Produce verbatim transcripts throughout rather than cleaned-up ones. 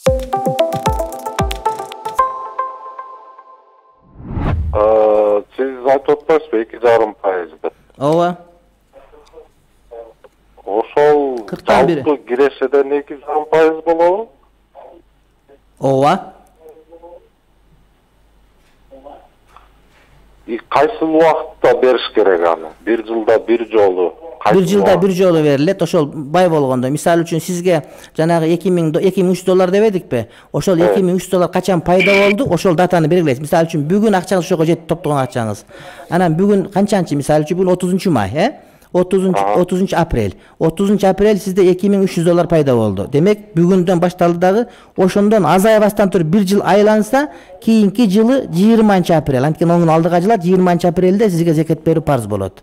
Siz айтып атпайсызбы эки жарым пайыз деп? Ооба. Ошол жалпы кирешеден эки жарым пайыз болобу? Ооба. Кайсы убакытта бериш керек аны? Бир жылда бир жолу. Бир жылда бир жолу берилет. Ошол бай болгондо. Мисалы үчүн сизге жанагы эки миң үч доллар дебедикпи? Ошол эки миң үч доллар качан пайда болду? Ошол датаны белгилейсиз. Мисалы үчүн бүгүн акчаңыз ошого жетип топтогон акчаңыз. Анан бүгүн канчанчы? Мисалы үчүн бүгүн отузунчу май, э? отузунчу апрель. отузунчу апрель сизде эки миң үч жүз доллар пайда болду. Демек, бүгүндөн башталды дагы ошондон азайбастан туруп бир жыл айланса, кийинки жылы жыйырманчы апрель. Анткени оңун алдыга жылат жыйырманчы апрелде сизге зекет берүү парз болот.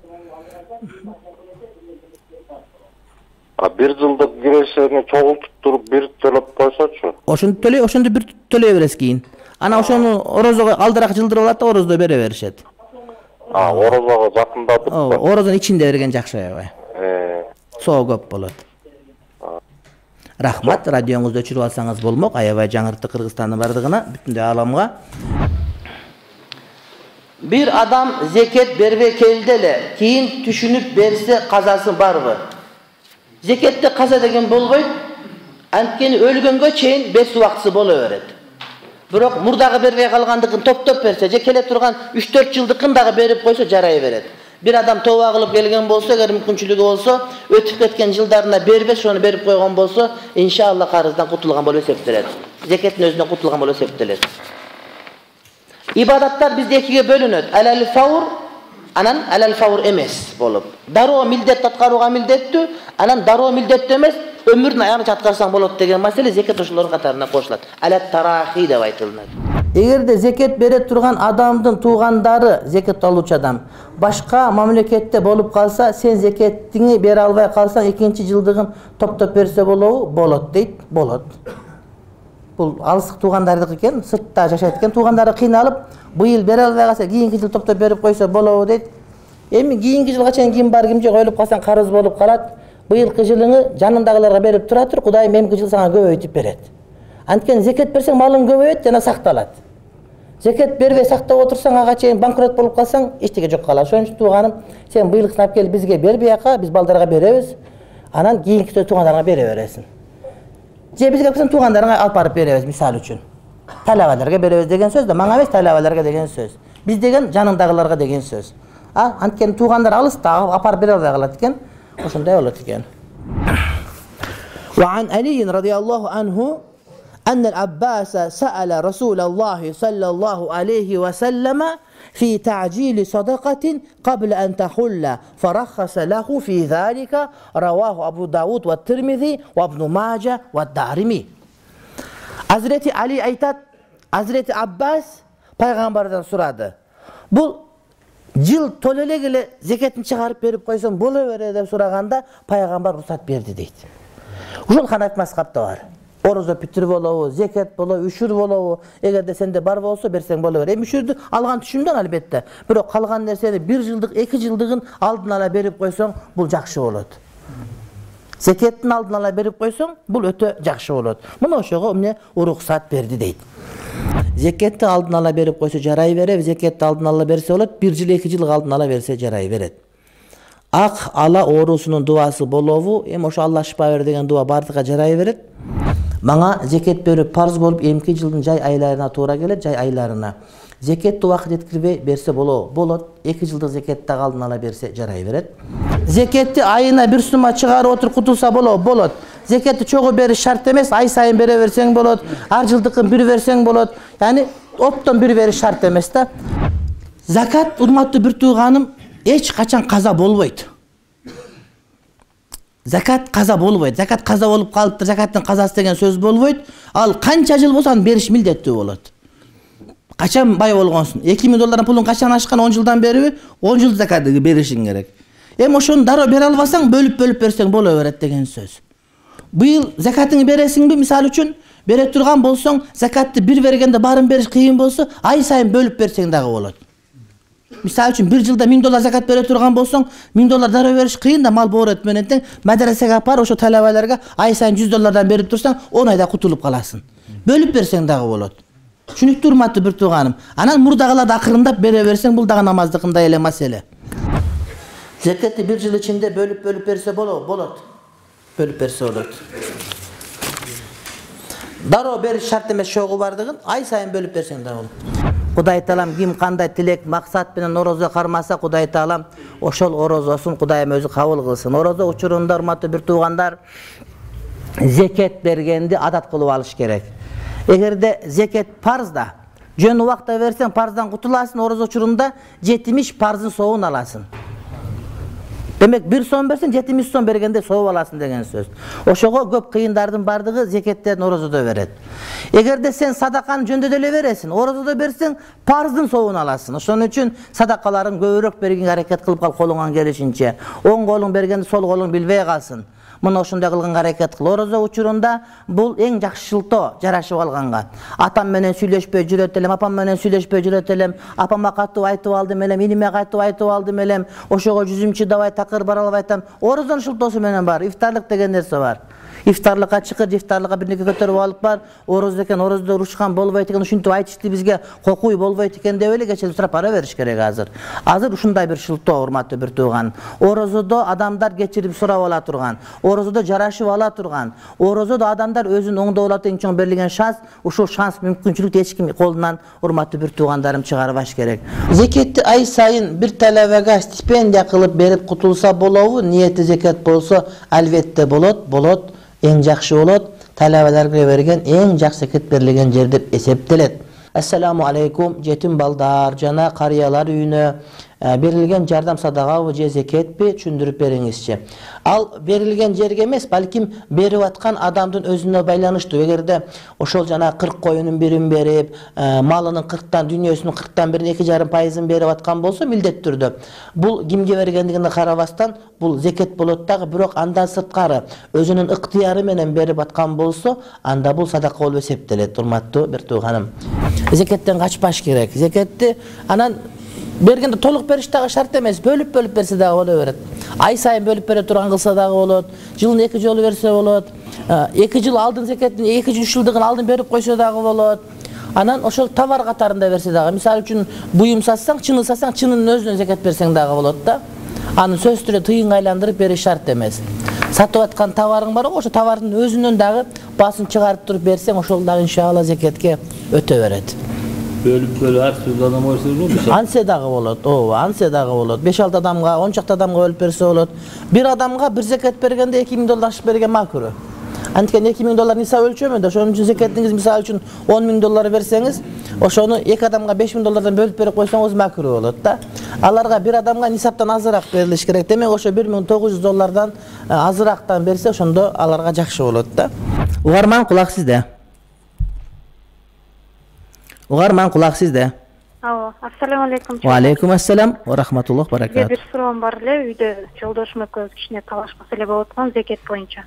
А бир жылдык кирешени чогултуп туруп бир төлөп койсочу? Ошондо төлөй, ошондо бир төлөй бересиз кийин. Анан ошону орозого алдыраак жылдырып алат да орозодо бере беришет. А, орозого жакындатып. Ооба, орозонун ичинде берген жакшы аябай. Э. Соо көп болот. Рахмат, радионузду өчүрүп алсаңыз болмок. Аябай жаңыртты Кыргызстандын бардыгына, бүтүндөй ааламга. Бир адам зекет бербей келди эле, кийин түшүнүп берсе казасы барбы? Зекетте каза деген болбойт. Анткени өлгөнгө чейин берүү убактысы боло берет. Бирок мурдагы бербей калгандыгын топтоп берсе, же келе турган үч төрт жылдыкын дагы берип койсо жарай берет. Бир адам тооба кылып келген болсо, эгер мүмкүнчүлүгү болсо, өтүп кеткен жылдарына бербес, ошону берип койгон болсо, иншалла карыздан кутулган болуп эсептелет. Зекеттин өзүнөн кутулган болуп эсептелет. Ибадаттар бизде экиге бөлүнөт. Алал фаур, анан алал фаур эмес болуп. Дароо милдет аткарууга милдеттүү, анан дароо милдеттүү эмес, өмүрдүн аягына аткарсаң болот деген маселе зекет ошолордун катарына кошулат. Алат тарахи деп айтылат. Эгерде зекет бере турган адамдын туугандары, зекет алуучу адам, башка мамлекетте болуп калса, сен зекетиңи бере албай калсаң, экинчи жылдыгын топтоп берсе болобу? Болот дейт, болот. Бул алыстык туугандардык экен, сыртта жашайт экен, туугандары кыйналып, быйыл бере албай калса, кийинки жыл топтоп берип койсо болобу дейт. Эми кийинки жылга чейин ким бар, ким жок ойлоп калсаң карыз болуп калат. Быйылкы жылыңы жанындагыларга берип тура тур, Кудайым эмки жыл сага көбөйтүп берет. Анткени зекет берсең малың көбөйөт жана сакталат. Зекет бербей сактап отурсаң, ага чейин банкрот болуп калсаң, эчтеке жок калат. Ошон үчүн тууганым, сен быйылкысын алып келип бизге бер бияка, биз балдарга беребиз. Анан кийинки туугандарга бере бересиң. Же бизге калсаң туугандарга алып барып беребиз, мисалы үчүн. Талабаларга беребиз деген сөз да, мага эмес, талабаларга деген сөз. Биз деген жанындагыларга деген сөз. А, анткени туугандар алыста, апарып бере албай калат экен. Ошондой болот экен. وعن علي رضي الله عنه أن العباس سأل رسول الله صلى الله عليه وسلم في تعجيل صدقة قبل أن تحل فرخص له في ذلك رواه أبو داود والترمذي وابن ماجه والدارمي. Hazreti Ali aytat, Hazreti Abbas paygambardan so'radi. Bu jıl tolele gele zeketini çıkarıp berip koysan bolu vere dep so'raganda paygambar ruhsat berdi deydi. Uşul Hanefi mazhabda var. Orozo pitir bolobu, zeket bolobu, üşür bolobu. Eğer de sende bar bolsa bersen bolu vere. Em üşürdü algan түшүмдөн albatta. Bирок kalgan nerseni bir жылдык, iki жылдыгын aldın ala berip koysan bul jakşı bolot. Zekettin aldın ala berip koysan bul ötö jakşı bolot. Muna oşogo emne ruhsat berdi deydi. Zeketти алдын ала берип койсо жарай берет, zeketти алдын ала берсе болот, bir жыл эки жыл алдын ала берсе жарай берет. Ак ала оорусунун дуасы болобу, эми ошо Алла шифа бер деген дуа бардыга жарай берет. Мага зекет берүү парз болуп, эмки жылдын жай айларына туура келет, жай айларына. Зекетти убакыт жеткирбей берсе болобу? Болот. эки жылдык зекетти алдын ала берсе жарай берет. Зекетти айына бир сума чыгарып отуруп кутулса болобу? Болот. Зекетти чогуу бериш шарт эмес, ай сайын бере берсең болот, ар жылдыкын бир берсең болот. Яни оптон бир бериш шарт эмес да. Закат, урматтуу бир тууганым, эч качан каза болбойт. Закат каза болбойт. Закат каза болуп калыптыр, закаттын казасы деген сөз болбойт. Ал канча жыл болсо аны бериш милдеттүү болот. Качан бай болгонсуң? эки миң доллардын пулун качан ашкан? он жылдан бериби? он жыл закаты беришиң керек. Эми ошону дароо бере албасаң, бөлүп-бөлүп берсең боло берет деген сөз. Быйыл закатыңы бересиңби? Мисалы үчүн бере турган болсоң, закатты бир бергенде барын бериш кыйын болсо, ай сайын бөлүп берсең дагы болот. Misal üчүn bir жылда миң доллар zakat бере турган болсоң, миң доллар дароо бериш кыйын да мал боорот менен тең медресеге апар, ошо талабаларга ай сайын жүз доллардан берип турсаң, он айда кутулуп каласың. Бөлүп берсең дагы болот. Түшүнүктүү урматтуу бир тууганым. Анан мурдагыларды акырындап бере берсең, бул дагы намаздыкындай эле маселе. Закатты bir жыл ичинде бөлүп бөлүп берсе болот, болот. Бөлүп берсе болот. Дароо бериш шарт эмес шогу бардыгын ай сайын бөлүп берсең да болот. Кудай Таалам ким кандай тилек, максат менен орозо кармаса, Кудай Таалам ошол орозосун Кудайым өзү кабыл кылсын. Орозо учурунда урматтуу бир туугандар, зекет бергенди адат кылып алыш керек. Эгерде зекет парзда, жөн убакта берсең парздан кутуласың, орозо учурунда жетимиш парздын соогун аласың. Демек bir сом берсең жетимиш сом бергенде сооп аласың деген сөз. Ошого көп кыйындардын бардыгы зекеттерин орозодо берет. Эгерде сен садаканы жөндө деле бересиң, орозодо берсең парздын соогун аласың. Ошон үчүн садакаларын көбүрөөк бергенге аракет кылып кал колуңан келишинче. Оң колуң бергенди сол колуң билбей калсын. Мына ошондой кылганга аракет кыл. Орозо учурунда бул эң жакшы шылтоо жарашып алганга. Атам менен сүйлөшпөй жүрөт элем, апам менен сүйлөшпөй жүрөт элем, апама катып айтып алдым элем, иниме катып айтып алдым элем, ошого жүзүм чыдабай такыр бара албай атам. Орозонун шылтоосу менен бар. Ифтарлык деген нерсе бар. Ифтарлыкка чыкыр, ифтарлыкка бир нерсе көтөрүп алып бар. Орозо экен, орозодо урушкан болбойт экен, ушинтип айтышты бизге, кокуй болбойт экен деп эле кечирип сурап бара бериш керек азыр. Азыр ушундай бир шылтоо урматтуу бир тууган. Орозодо адамдар кечирип сурап ала турган. Орозодо жарашып ала турган. Орозодо адамдар өзүн оңдоп алат эң чоң берилген шанс, ушул шанс мүмкүнчүлүктү эч ким колунан урматтуу бир туугандарым чыгарбаш керек. Зекетти ай сайын бир талабага стипендия кылып берип кутулса болобу? Ниети зекет болсо, албетте болот, болот. Эң жакшы болот, талабаларга берген эң жакшы зекет берилген жер деп эсептелет. Ассаламу алейкум, жетим балдар жана карыялар үйүнө берилген жардам садагабы же зекетпи түшүндүрүп бериңизчи. Ал берилген жерге эмес, балким берип аткан адамдын өзүнө байланыштуу. Эгерде ошол жана кырк коюнун бирин берип, малынын кырктан, дүйнөсүнүн кырктан бирин эки жарым пайызын берип аткан болсо, милдеттүү түрдө бул кимге бергендигине карабастан бул зекет болот дагы, бирок андан сырткары өзүнүн ыктыяры менен берип аткан болсо, анда бул садака болуп эсептелет. Урматтуу бир тууганым, зекеттен качпаш керек. Зекетти анан бергенде толук бериш дагы шарт эмес, бөлүп-бөлүп берсе дагы боло берет. Ай сайын бөлүп бере турган кылса дагы болот, жылын эки жолу берсе болот. эки жыл алдын зекеттин, эки үч жылдыгын алдын берип койсо дагы болот. Анан ошол товар катарында берсе дагы, мисалы үчүн буюм сатсаң, чыны сатсаң, чынынын өзүнө зекет берсең дагы болот да. Аны сөз түрү тыйынга айландырып бериш шарт эмес. Сатып аткан товарың бар, ошо товардын өзүнөн дагы басын чыгарып туруп берсең, ошол дагы иншалла зекетке өтө берет. Bölüp bölüp her türlü adam olsa olur mu? Anse dağı bolot, o, anse dağı bolot. beş altı adamga, on çakt adamga bölüp berse bolot. Bir adamga bir zekat bergende iki ming dollar aşıp bergen makuru. Antiken iki ming dollar nisa ölçömöndü. Şonun üçün zekatınız misal üçün on ming dollar verseniz, oşonu iki adamga beş ming dollardan bölüp berip koysanız makuru bolot da. Alarga bir adamga nisaptan azırak beriliş gerek. Demek oşo bir ming dokuz yüz dollardan azıraktan berse, oşondo alarga jakşı bolot da. Ugarman kulak sizde. Ugarman kulak sizde. Alo, assalamu alaikum. Wa alaikum assalam wa rahmatullah barakat. Bir sorum var ele, uyda joldoşum ekөөбүз кичине талаш маселе болуп аткан зекет боюнча.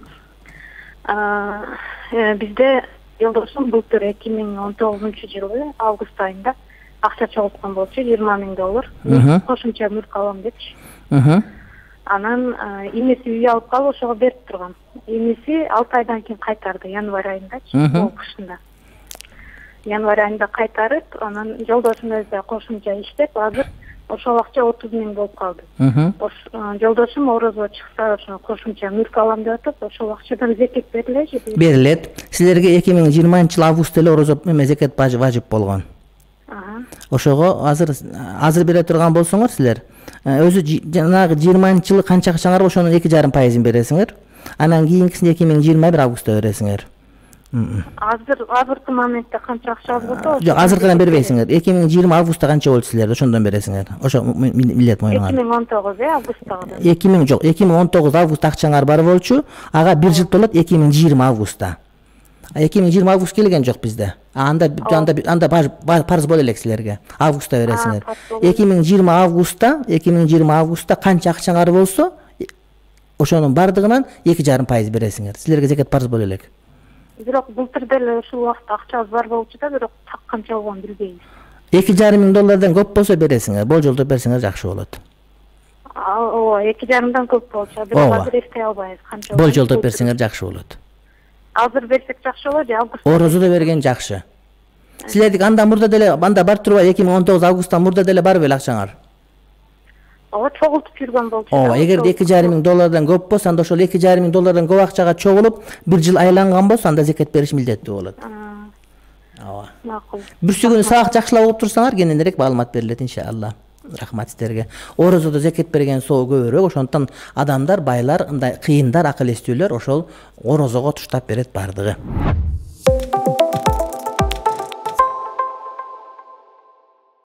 Бизде жолдошум былтыр эки миң он тогузунчу жылы август айында акча чогулткан болчу, жыйырма миң доллар. Кошумча мүлк алам депчи. Анан инеси үй алып калып ошого берип турган. Инеси алты айдан кийин кайтарды, январь айындачы, бул кышында. Январь айында кайтарып, анан жолдошум өзү кошумча иштеп, азыр ошол акча отуз миң болуп калды. Жолдошум орозо чыкса, ошо кошумча мүлк алам деп атат, ошол акчадан зекет берилежи? Берилет. Силерге эки миң жыйырманчы жыл август эле орозо эме зекет важип болгон. Ошого азыр азыр бере турган болсоңор силер, өзү жанагы жыйырманчы жылы канча акчаңар бар, ошонун эки жарым пайызын бересиңер. Анан кийинкисин эки миң жыйырма бир августта бересиңер. Азыр азыркы моментте канча акча болду? Жок, азыркыдан бербейсиңер. эки миң жыйырма августта канча болду силерде? Ошондон бересиңер. Ошо милдет моюңар. эки миң он тогуз э августтагы. эки миң жок, эки миң он тогуз августта акчаңар бар болчу. Ага бир жыл толот эки миң жыйырма августта. эки миң жыйырма август келген жок бизде. Анда анда анда парыз боло элек силерге. Августта бересиңер. эки миң жыйырма августта, эки миң жыйырма августта канча акчаңар болсо, ошонун бардыгынан эки жарым пайыз бересиңер. Силерге зекет парыз боло элек. Бирок былтыр деле ушул убакытта акчабыз бар болчу да, бирок так канча болгонун билбейбиз. эки жарым миң доллардан көп болсо бересиңер, болжолдоп берсеңер жакшы болот. Ооба, эки жарымдан көп болчу. Бирок азыр эстей албайбыз канча. Болжолдоп берсеңер жакшы болот. Азыр берсек жакшы болот же август? Орозодо берген жакшы. Силердик андан мурда деле анда бар турбайбы? эки миң он тогуз августтан мурда деле барбы эле акчаңар? Ооба, чогултуп жүргөн болчу. Ооба, эгерде эки жарым миң доллардан көп болсо, анда ошол эки жарым миң доллардан көп акчага чогулуп, бир жыл айланган болсо, анда зекет бериш милдеттүү болот. Ооба. Макул. Бүрсүгүнү саак жакшылап окуп турсаңар, кененирээк маалымат берилет иншалла. Рахмат сиздерге. Орозодо зекет берген соо көбүрөөк, ошондон адамдар, байлар, ындай кыйындар, акыл эстүүлөр ошол орозого туштап берет бардыгы.